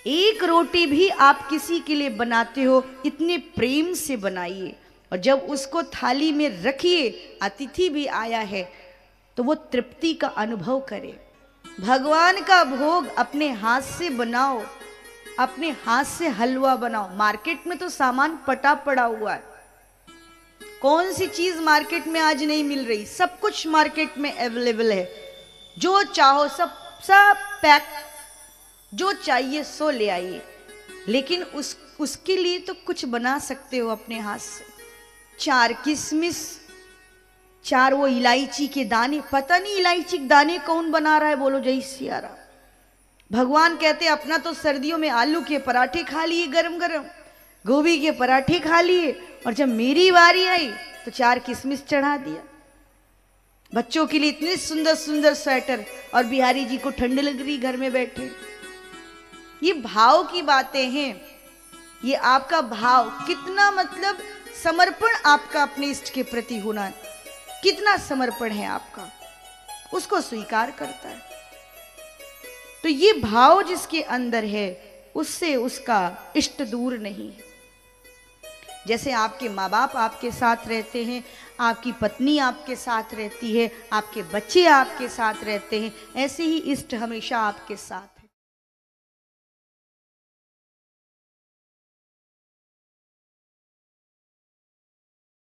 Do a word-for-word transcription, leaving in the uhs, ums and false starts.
एक रोटी भी आप किसी के लिए बनाते हो, इतने प्रेम से बनाइए, और जब उसको थाली में रखिए, अतिथि भी आया है तो वो तृप्ति का अनुभव करे। भगवान का भोग अपने हाथ से बनाओ, अपने हाथ से हलवा बनाओ। मार्केट में तो सामान पटा पड़ा हुआ है, कौन सी चीज मार्केट में आज नहीं मिल रही? सब कुछ मार्केट में अवेलेबल है, जो चाहो सब सब पैक, जो चाहिए सो ले आइए। लेकिन उस उसके लिए तो कुछ बना सकते हो अपने हाथ से। चार किशमिश, चार वो इलायची के दाने, पता नहीं इलायची के दाने कौन बना रहा है, बोलो जय सिया राम। भगवान कहते अपना तो सर्दियों में आलू के पराठे खा लिए गरम गरम, गोभी के पराठे खा लिए, और जब मेरी बारी आई तो चार किशमिश चढ़ा दिया। बच्चों के लिए इतने सुंदर सुंदर स्वेटर, और बिहारी जी को ठंड लग रही घर में बैठे। ये भाव की बातें हैं, ये आपका भाव कितना, मतलब समर्पण आपका अपने इष्ट के प्रति होना, कितना समर्पण है आपका, उसको स्वीकार करता है। तो ये भाव जिसके अंदर है, उससे उसका इष्ट दूर नहीं है। जैसे आपके माँ बाप आपके साथ रहते हैं, आपकी पत्नी आपके साथ रहती है, आपके बच्चे आपके साथ रहते हैं, ऐसे ही इष्ट हमेशा आपके साथ है।